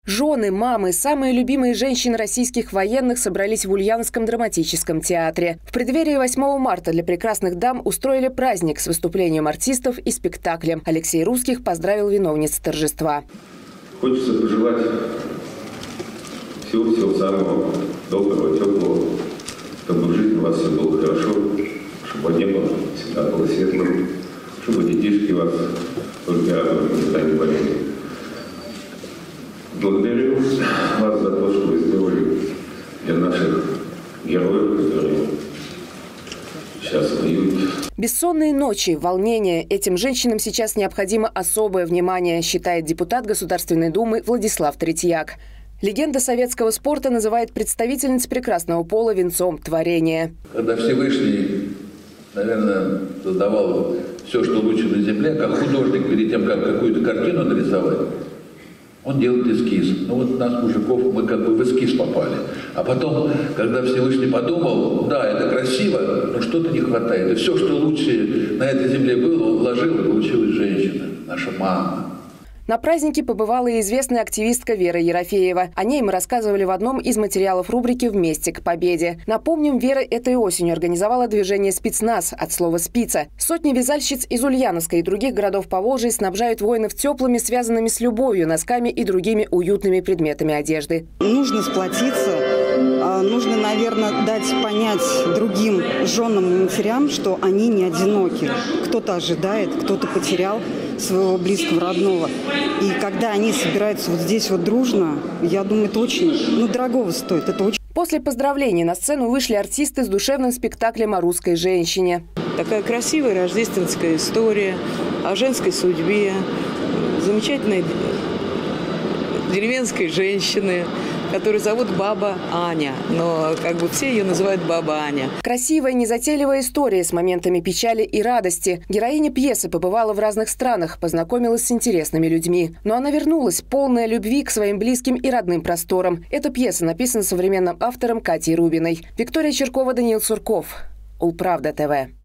Жены, мамы, самые любимые женщины российских военных собрались в Ульяновском драматическом театре. В преддверии 8 марта для прекрасных дам устроили праздник с выступлением артистов и спектаклем. Алексей Русских поздравил виновниц торжества. Хочется пожелать всего самого доброго, теплого, чтобы в жизни у вас все было хорошо, чтобы небо всегда было светлым, чтобы детишки вас только радовали, никогда не болели. Благодарю вас за то, что вы сделали для наших героев, которые сейчас воюют. Бессонные ночи, волнение. Этим женщинам сейчас необходимо особое внимание, считает депутат Государственной Думы Владислав Третьяк. Легенда советского спорта называет представительниц прекрасного пола венцом творения. Когда Всевышний, наверное, создавал все, что лучше на земле, как художник перед тем, как какую-то картину нарисовать, он делает эскиз. Ну вот нас, мужиков, мы как бы в эскиз попали. А потом, когда Всевышний подумал, да, это красиво, но что-то не хватает. И все, что лучше на этой земле было, он вложил, и получилась женщина, наша мама. На празднике побывала и известная активистка Вера Ерофеева. О ней мы рассказывали в одном из материалов рубрики «Вместе к победе». Напомним, Вера этой осенью организовала движение «Спецназ» от слова «спица». Сотни вязальщиц из Ульяновска и других городов Поволжья снабжают воинов теплыми, связанными с любовью, носками и другими уютными предметами одежды. Нужно сплотиться. Нужно, наверное, дать понять другим женам и матерям, что они не одиноки. Кто-то ожидает, кто-то потерял своего близкого, родного. И когда они собираются вот здесь вот дружно, я думаю, это очень, дорогого стоит. Это очень... После поздравлений на сцену вышли артисты с душевным спектаклем о русской женщине. Такая красивая рождественская история о женской судьбе, замечательной деревенской женщины, которую зовут Баба Аня, но как бы все ее называют Баба Аня. Красивая, незатейливая история с моментами печали и радости. Героиня пьесы побывала в разных странах, познакомилась с интересными людьми. Но она вернулась, полная любви к своим близким и родным просторам. Эта пьеса написана современным автором Катей Рубиной. Виктория Черкова, Даниил Сурков. Улправда ТВ.